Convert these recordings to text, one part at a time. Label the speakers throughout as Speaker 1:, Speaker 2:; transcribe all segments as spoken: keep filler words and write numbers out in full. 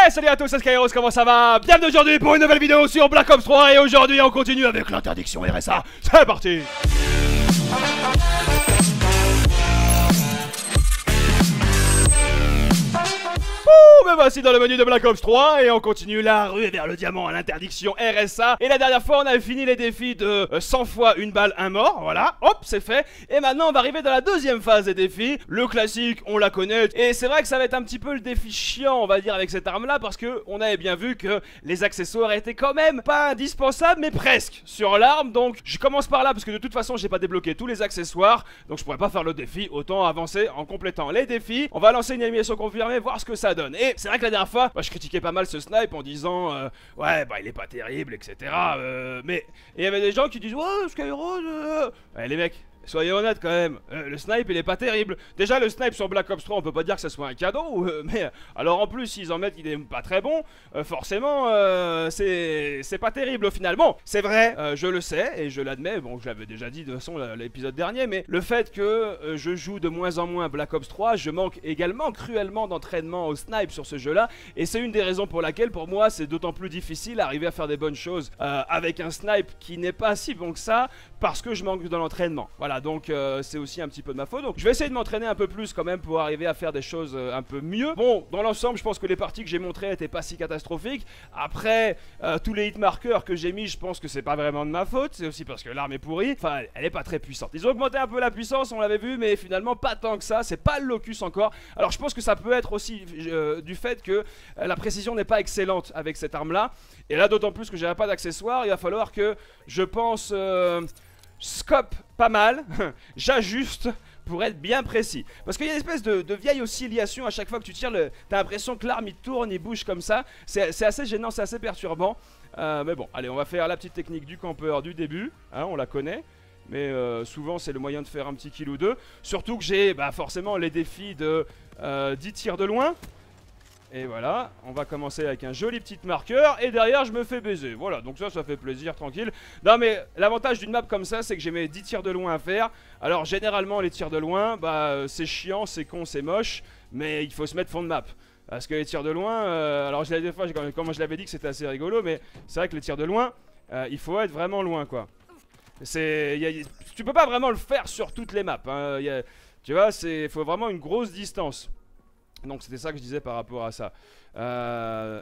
Speaker 1: Hey, salut à tous, c'est Skyros, comment ça va? Bienvenue aujourd'hui pour une nouvelle vidéo sur Black Ops trois. Et aujourd'hui on continue avec l'interdiction R S A. C'est parti. Me voici dans le menu de Black Ops trois et on continue la rue vers le diamant à l'interdiction R S A. Et la dernière fois on avait fini les défis de cent fois une balle, un mort, voilà, hop, c'est fait. Et maintenant on va arriver dans la deuxième phase des défis. Le classique, on la connaît. Et c'est vrai que ça va être un petit peu le défi chiant, on va dire, avec cette arme là, parce que on avait bien vu que les accessoires étaient quand même pas indispensables, mais presque sur l'arme. Donc je commence par là parce que de toute façon j'ai pas débloqué tous les accessoires, donc je pourrais pas faire le défi, autant avancer en complétant les défis. On va lancer une élimination confirmée, voir ce que ça donne. Et c'est vrai que la dernière fois, bah, je critiquais pas mal ce snipe en disant euh, ouais bah il est pas terrible, et cetera. Euh, mais il y avait des gens qui disent ouais Skyros, euh... ouais, les mecs, soyez honnêtes quand même, euh, le snipe il est pas terrible. Déjà le snipe sur Black Ops trois on peut pas dire que ça soit un cadeau, euh, mais alors en plus s'ils en mettent qu'il est pas très bon, euh, forcément euh, c'est pas terrible au final. Bon c'est vrai, euh, je le sais et je l'admets, bon je l'avais déjà dit de toute façon l'épisode dernier, mais le fait que euh, je joue de moins en moins à Black Ops trois, je manque également cruellement d'entraînement au snipe sur ce jeu là, et c'est une des raisons pour laquelle pour moi c'est d'autant plus difficile d'arriver à faire des bonnes choses euh, avec un snipe qui n'est pas si bon que ça, parce que je manque de l'entraînement. Voilà, donc euh, c'est aussi un petit peu de ma faute. Donc je vais essayer de m'entraîner un peu plus quand même pour arriver à faire des choses euh, un peu mieux. Bon, dans l'ensemble, je pense que les parties que j'ai montrées étaient pas si catastrophiques. Après, euh, tous les hit markers que j'ai mis, je pense que c'est pas vraiment de ma faute. C'est aussi parce que l'arme est pourrie. Enfin, elle est pas très puissante. Ils ont augmenté un peu la puissance, on l'avait vu, mais finalement pas tant que ça. C'est pas le locus encore. Alors je pense que ça peut être aussi euh, du fait que euh, la précision n'est pas excellente avec cette arme-là. Et là, d'autant plus que j'avais pas d'accessoires, il va falloir que je pense... Euh, scope pas mal, j'ajuste pour être bien précis. Parce qu'il y a une espèce de, de vieille oscillation à chaque fois que tu tires, le... t'as l'impression que l'arme il tourne, il bouge comme ça. C'est assez gênant, c'est assez perturbant. Euh, mais bon, allez, on va faire la petite technique du campeur du début, hein, on la connaît. Mais euh, souvent c'est le moyen de faire un petit kill ou deux. Surtout que j'ai bah, forcément les défis de euh, dix tirs de loin. Et voilà, on va commencer avec un joli petit marqueur. Et derrière je me fais baiser. Voilà, donc ça, ça fait plaisir, tranquille. Non mais l'avantage d'une map comme ça, c'est que j'ai mes dix tirs de loin à faire. Alors généralement les tirs de loin, bah c'est chiant, c'est con, c'est moche. Mais il faut se mettre fond de map. Parce que les tirs de loin, euh, alors je l'avais des fois, comme je l'avais dit que c'était assez rigolo. Mais c'est vrai que les tirs de loin, euh, il faut être vraiment loin quoi. C'est, y a, tu peux pas vraiment le faire sur toutes les maps hein. Y a, tu vois, il faut vraiment une grosse distance. Donc c'était ça que je disais par rapport à ça. euh,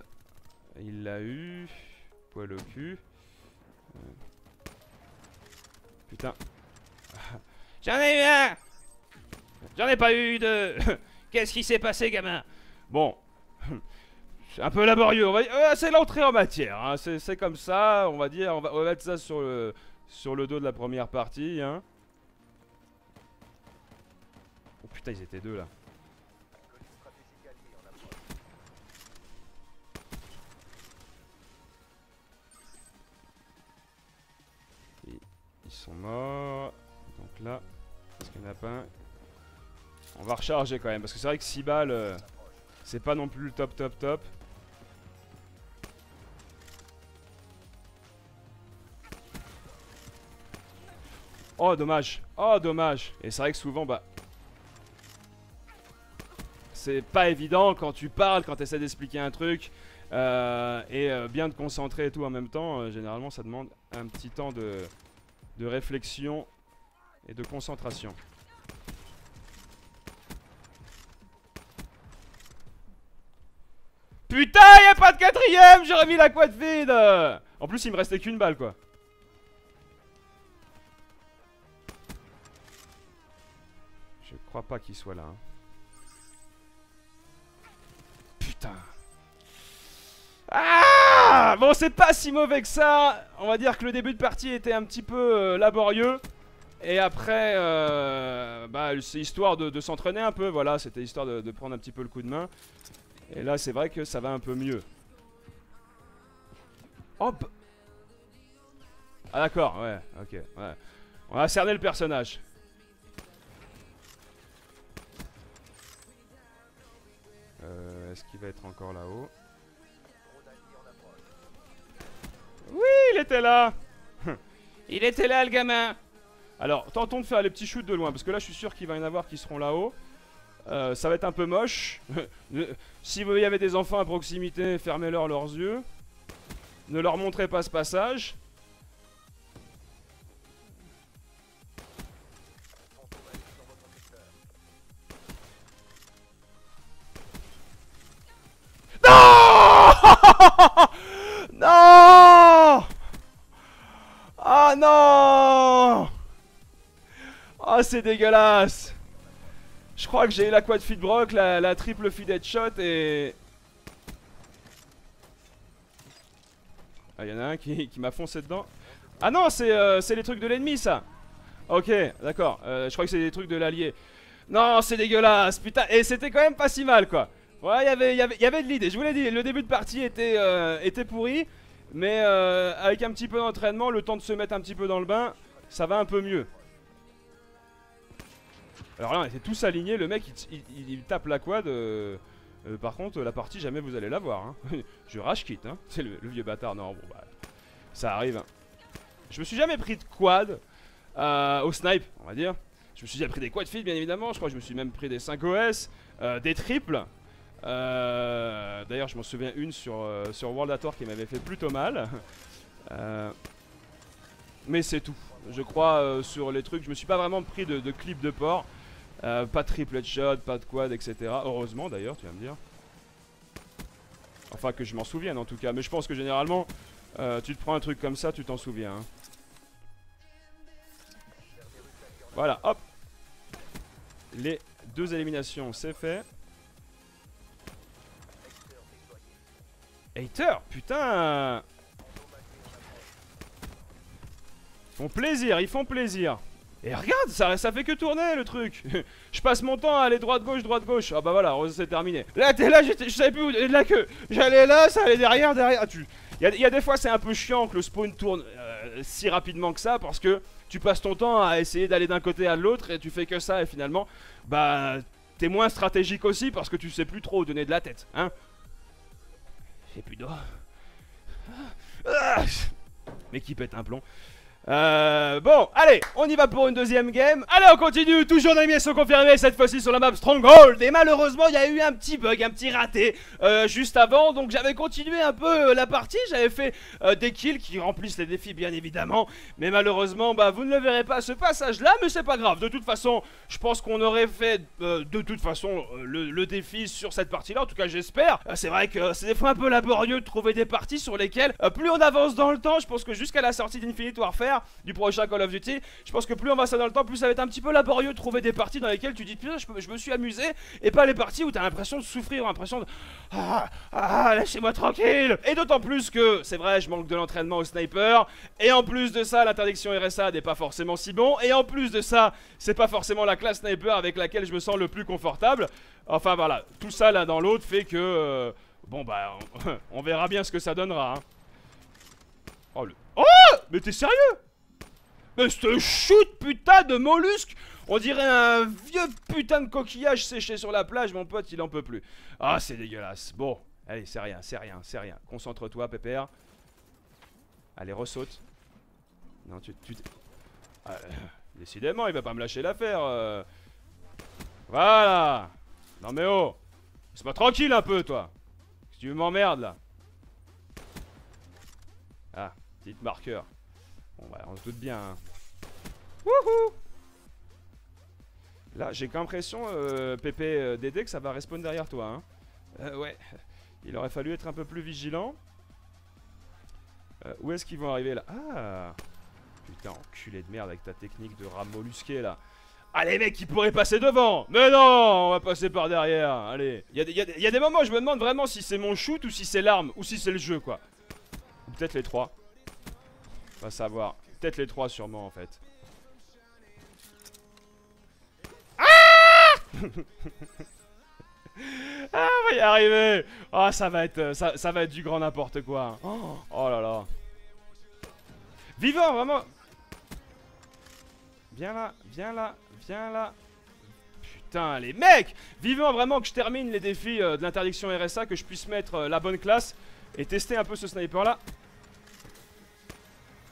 Speaker 1: Il l'a eu. Poil au cul. euh. Putain. J'en ai eu un. J'en ai pas eu deux. Qu'est-ce qui s'est passé gamin? Bon. C'est un peu laborieux, on va dire. Euh, c'est l'entrée en matière hein. C'est comme ça, on va dire. On va, on va mettre ça sur le, sur le dos de la première partie hein. Oh putain, ils étaient deux là. Ils sont morts. Donc là, est-ce qu'il n'y en a pas un? On va recharger quand même, parce que c'est vrai que six balles, euh, c'est pas non plus le top top top. Oh dommage, oh dommage. Et c'est vrai que souvent, bah... c'est pas évident quand tu parles, quand tu essaies d'expliquer un truc. Euh, et euh, bien te concentrer et tout en même temps, euh, généralement ça demande un petit temps de... de réflexion et de concentration. Putain, y'a pas de quatrième, j'ai remis la quad vide. En plus il me restait qu'une balle quoi. Je crois pas qu'il soit là hein. Putain. Ah bon, c'est pas si mauvais que ça. On va dire que le début de partie était un petit peu euh, laborieux. Et après, euh, bah, c'est histoire de, de s'entraîner un peu. Voilà, c'était histoire de, de prendre un petit peu le coup de main. Et là, c'est vrai que ça va un peu mieux. Hop. Ah d'accord, ouais, ok. Ouais. On a cerné le personnage. Euh, Est-ce qu'il va être encore là-haut? Oui, il était là. Il était là, le gamin. Alors, tentons de faire les petits shoots de loin, parce que là, je suis sûr qu'il va y en avoir qui seront là-haut. Euh, ça va être un peu moche. Si vous avez des enfants à proximité, fermez-leur leurs yeux. Ne leur montrez pas ce passage. Non. Non. Ah non. Ah, c'est dégueulasse. Je crois que j'ai eu la quad feed broc, la, la triple feed headshot et... Ah, y'en a un qui, qui m'a foncé dedans. Ah non, c'est euh, les trucs de l'ennemi, ça. Ok, d'accord. Euh, je crois que c'est des trucs de l'allié. Non, c'est dégueulasse, putain. Et c'était quand même pas si mal, quoi. Ouais, y avait, y avait, y avait de l'idée. Je vous l'ai dit, le début de partie était, euh, était pourri. Mais euh, avec un petit peu d'entraînement, le temps de se mettre un petit peu dans le bain, ça va un peu mieux. Alors là, on était tous alignés. Le mec, il, il, il tape la quad. Euh, euh, par contre, la partie, jamais vous allez la voir. Hein. Je rage quitte. Hein. C'est le, le vieux bâtard. Non, bon, bah, ça arrive. Hein. Je me suis jamais pris de quad euh, au snipe, on va dire. Je me suis déjà pris des quad feed, bien évidemment. Je crois que je me suis même pris des cinq O S, euh, des triples. Euh, D'ailleurs, je m'en souviens une sur, euh, sur World at War qui m'avait fait plutôt mal. Euh, mais c'est tout. Je crois euh, sur les trucs, je me suis pas vraiment pris de, de clip de port. Euh, pas de triple headshot, pas de quad, et cetera. Heureusement d'ailleurs, tu vas me dire. Enfin que je m'en souvienne en tout cas. Mais je pense que généralement, euh, tu te prends un truc comme ça, tu t'en souviens. Hein. Voilà, hop. Les deux éliminations, c'est fait. Hater, putain. Ils font plaisir, ils font plaisir. Et regarde, ça, ça fait que tourner le truc. Je passe mon temps à aller droite-gauche, droite-gauche. Ah bah voilà, c'est terminé. Là, t'es là, je savais plus où de la queue. J'allais là, ça allait derrière, derrière. Ah, tu... Il y, y a des fois, c'est un peu chiant que le spawn tourne euh, si rapidement que ça. Parce que tu passes ton temps à essayer d'aller d'un côté à l'autre et tu fais que ça. Et finalement, bah, t'es moins stratégique aussi parce que tu sais plus trop où donner de la tête. Hein. J'ai plus d'eau. Ah, mais qui pète un plomb. Euh, bon, allez, on y va pour une deuxième game. Allez, on continue, toujours dans les miens sont confirmés, cette fois-ci sur la map Stronghold. Et malheureusement, il y a eu un petit bug, un petit raté euh, juste avant. Donc j'avais continué un peu euh, la partie, j'avais fait euh, des kills qui remplissent les défis bien évidemment. Mais malheureusement, bah vous ne le verrez pas ce passage-là, mais c'est pas grave. De toute façon, je pense qu'on aurait fait euh, de toute façon euh, le, le défi sur cette partie-là. En tout cas, j'espère. Euh, c'est vrai que euh, c'est des fois un peu laborieux de trouver des parties sur lesquelles, euh, plus on avance dans le temps, je pense que jusqu'à la sortie d'Infinite Warfare, du prochain Call of Duty, je pense que plus on va ça dans le temps, plus ça va être un petit peu laborieux de trouver des parties dans lesquelles tu dis putain je, je me suis amusé, et pas les parties où t'as l'impression de souffrir, l'impression de ah, ah lâchez-moi tranquille. Et d'autant plus que c'est vrai, je manque de l'entraînement au sniper, et en plus de ça l'interdiction R S A n'est pas forcément si bon, et en plus de ça c'est pas forcément la classe sniper avec laquelle je me sens le plus confortable. Enfin voilà, tout ça l'un dans l'autre fait que euh, bon bah on, on verra bien ce que ça donnera. Hein. Oh le... Oh mais t'es sérieux? Mais ce shoot putain de mollusque, on dirait un vieux putain de coquillage séché sur la plage, mon pote il en peut plus. Ah c'est dégueulasse. Bon, allez c'est rien, c'est rien, c'est rien. Concentre-toi pépère. Allez ressaute. Non tu... tu ah, euh, décidément il va pas me lâcher l'affaire. Euh... Voilà. Non mais oh, laisse-moi tranquille un peu toi. Si tu m'emmerdes là. Ah, petite marqueur. Bon bah on se doute bien hein. Wouhou. Là j'ai l'impression euh, Pépé euh, Dédé que ça va respawn derrière toi hein. euh, Ouais. Il aurait fallu être un peu plus vigilant. euh, Où est-ce qu'ils vont arriver là? Ah putain enculé de merde avec ta technique de rat mollusqué là. Ah les mecs ils pourraient passer devant. Mais non on va passer par derrière. Allez. Il y, y, y a des moments où je me demande vraiment si c'est mon shoot ou si c'est l'arme ou si c'est le jeu quoi. Ou peut-être les trois. On va savoir. Peut-être les trois sûrement en fait. Ah Ah on va y arriver. Oh ça va être ça, ça va être du grand n'importe quoi. Oh, oh là là. Vivant vraiment. Viens là, viens là, viens là. Putain les mecs. Vivant vraiment que je termine les défis euh, de l'interdiction R S A, que je puisse mettre euh, la bonne classe et tester un peu ce sniper là.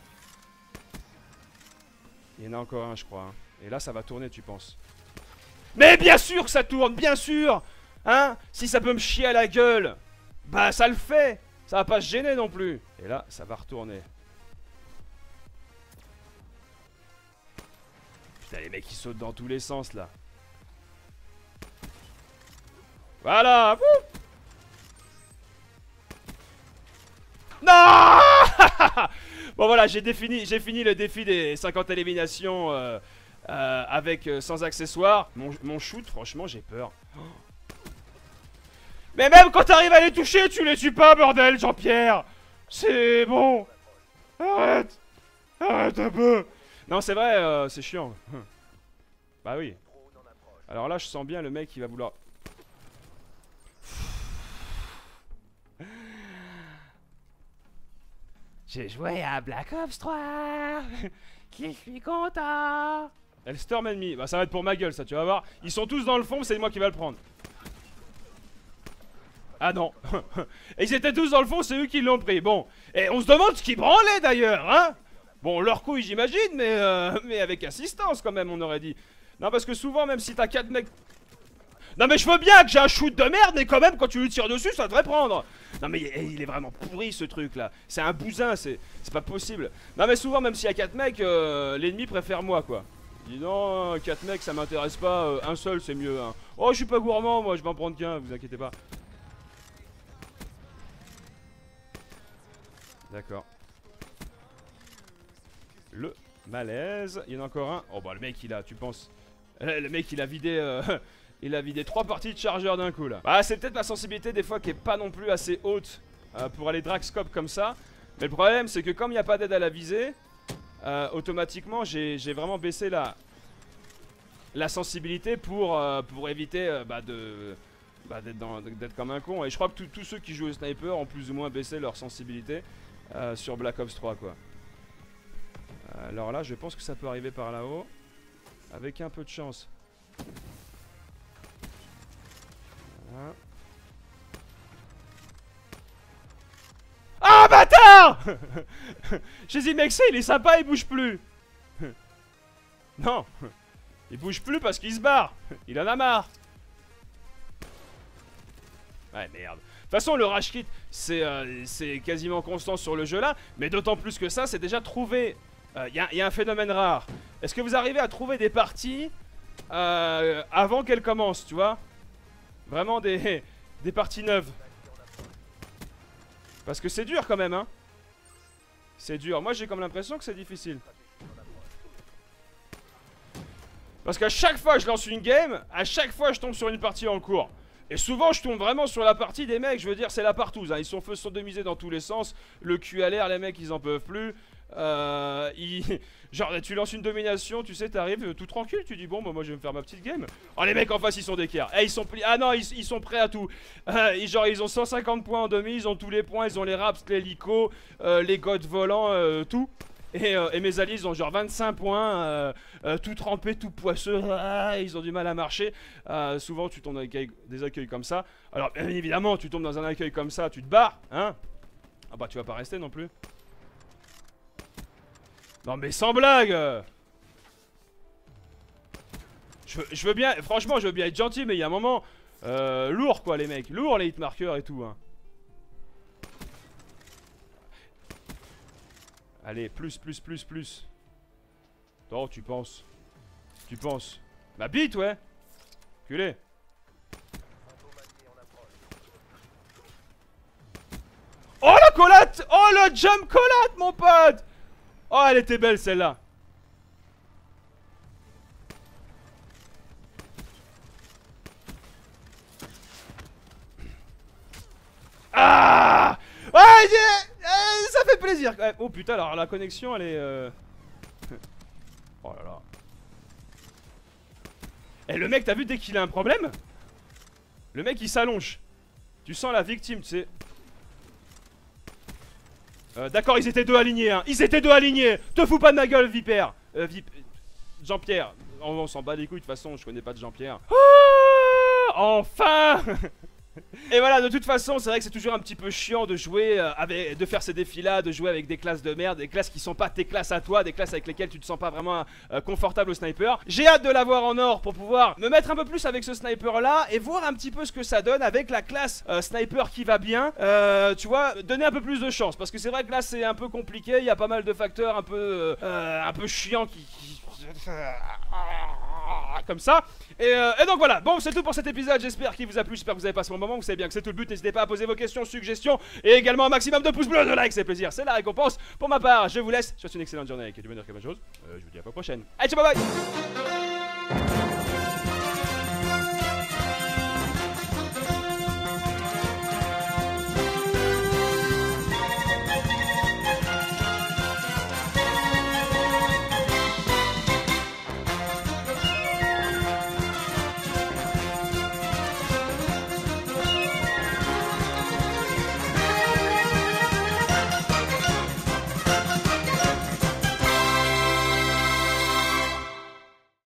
Speaker 1: Il y en a encore un je crois hein. Et là ça va tourner tu penses. Mais bien sûr que ça tourne, bien sûr. Hein? Si ça peut me chier à la gueule, bah ça le fait. Ça va pas se gêner non plus. Et là, ça va retourner. Putain, les mecs qui sautent dans tous les sens là. Voilà. Wouh. Non. Bon voilà, j'ai défini, j'ai fini le défi des cinquante éliminations euh, euh, avec euh, sans accessoires. Mon, mon shoot, franchement, j'ai peur. Oh. Mais même quand t'arrives à les toucher, tu les tues pas, bordel, Jean-Pierre. C'est bon. Arrête. Arrête un peu. Non, c'est vrai, euh, c'est chiant. Bah oui. Alors là, je sens bien le mec qui va vouloir... J'ai joué à Black Ops trois. Qui suis content. Elle storm ennemi. Bah ça va être pour ma gueule ça, tu vas voir. Ils sont tous dans le fond, c'est moi qui va le prendre. Ah non. Et ils étaient tous dans le fond, c'est eux qui l'ont pris. Bon. Et on se demande ce qu'ils branlaient d'ailleurs, hein. Bon, leur couille j'imagine, mais, euh, mais avec assistance quand même, on aurait dit. Non, parce que souvent, même si t'as quatre mecs... Non mais je veux bien que j'ai un shoot de merde, mais quand même quand tu lui tires dessus ça devrait prendre. Non mais il est vraiment pourri ce truc là. C'est un bousin, c'est pas possible. Non mais souvent même s'il y a quatre mecs, euh, l'ennemi préfère moi quoi. Il dit non, quatre mecs ça m'intéresse pas, euh, un seul c'est mieux hein. Oh je suis pas gourmand moi, je vais en prendre qu'un, vous inquiétez pas. D'accord. Le malaise, il y en a encore un. Oh bah le mec il a, tu penses, le mec il a vidé... Euh... Il a vidé trois parties de chargeur d'un coup là. Bah c'est peut-être ma sensibilité des fois qui est pas non plus assez haute euh, pour aller drag scope comme ça. Mais le problème c'est que comme il n'y a pas d'aide à la visée, euh, automatiquement j'ai vraiment baissé la, la sensibilité pour, euh, pour éviter euh, bah, de bah, d'être comme un con. Et je crois que tous ceux qui jouent au sniper ont plus ou moins baissé leur sensibilité euh, sur Black Ops trois quoi. Alors là je pense que ça peut arriver par là-haut. Avec un peu de chance. Ah bâtard. J'ai dit mec c'est il est sympa, il bouge plus. Non. Il bouge plus parce qu'il se barre. Il en a marre. Ouais merde. De toute façon le rush kit c'est euh, quasiment constant sur le jeu là. Mais d'autant plus que ça c'est déjà trouvé. Il euh, y, y a un phénomène rare. Est-ce que vous arrivez à trouver des parties euh, avant qu'elles commencent, tu vois? Vraiment des, des parties neuves. Parce que c'est dur quand même hein. C'est dur, moi j'ai comme l'impression que c'est difficile. Parce qu'à chaque fois je lance une game, à chaque fois je tombe sur une partie en cours. Et souvent je tombe vraiment sur la partie des mecs, je veux dire c'est la partouze hein. Ils sont feux sodomisés dans tous les sens. Le cul à l'air, les mecs ils en peuvent plus. Euh, ils... Genre tu lances une domination, tu sais t'arrives tout tranquille, tu dis bon bah moi je vais me faire ma petite game. Oh les mecs en face ils sont d'équerre. Eh ils sont pli... Ah non ils, ils sont prêts à tout. euh, ils, Genre ils ont cent cinquante points en demi, ils ont tous les points, ils ont les raps, les licos, euh, les gods volants, euh, tout. Et, euh, et mes alliés ils ont genre vingt-cinq points, euh, euh, tout trempé, tout poisseux, ah, ils ont du mal à marcher. euh, Souvent tu tombes dans des, des accueils comme ça. Alors bien évidemment tu tombes dans un accueil comme ça, tu te barres hein. Ah bah tu vas pas rester non plus. Non mais sans blague. je veux, je veux bien, franchement je veux bien être gentil mais il y a un moment euh, lourd quoi les mecs, lourd les hitmarkers et tout hein. Allez plus plus plus plus. Oh tu penses. Tu penses. Ma bite ouais. Culé. Oh la collate. Oh le jump collate mon pote. Oh elle était belle celle-là. Ah ouais, euh, ça fait plaisir quand même. Oh putain alors la connexion elle est euh... Oh là là. Et le mec t'as vu dès qu'il a un problème, le mec il s'allonge. Tu sens la victime tu sais. Euh, D'accord, ils étaient deux alignés, hein. Ils étaient deux alignés. Te fous pas de ma gueule, Vipère. Euh, Vip... Jean-Pierre. On, on s'en bat les couilles, de toute façon, je connais pas de Jean-Pierre. Ah, enfin. Et voilà, de toute façon, c'est vrai que c'est toujours un petit peu chiant de jouer euh, avec, de faire ces défis-là, de jouer avec des classes de merde, des classes qui sont pas tes classes à toi, des classes avec lesquelles tu te sens pas vraiment euh, confortable au sniper. J'ai hâte de l'avoir en or pour pouvoir me mettre un peu plus avec ce sniper-là et voir un petit peu ce que ça donne avec la classe euh, sniper qui va bien. Euh, tu vois, donner un peu plus de chance, parce que c'est vrai que là c'est un peu compliqué, il y a pas mal de facteurs un peu, euh, un peu chiants qui... qui... comme ça et, euh, et donc voilà, bon c'est tout pour cet épisode, j'espère qu'il vous a plu, j'espère que vous avez passé un bon moment, vous savez bien que c'est tout le but, n'hésitez pas à poser vos questions, suggestions et également un maximum de pouces bleus, de likes, c'est plaisir, c'est la récompense. Pour ma part, je vous laisse, je vous souhaite une excellente journée avec du bonheur, quelque chose, euh, je vous dis à la prochaine, allez ciao, bye bye.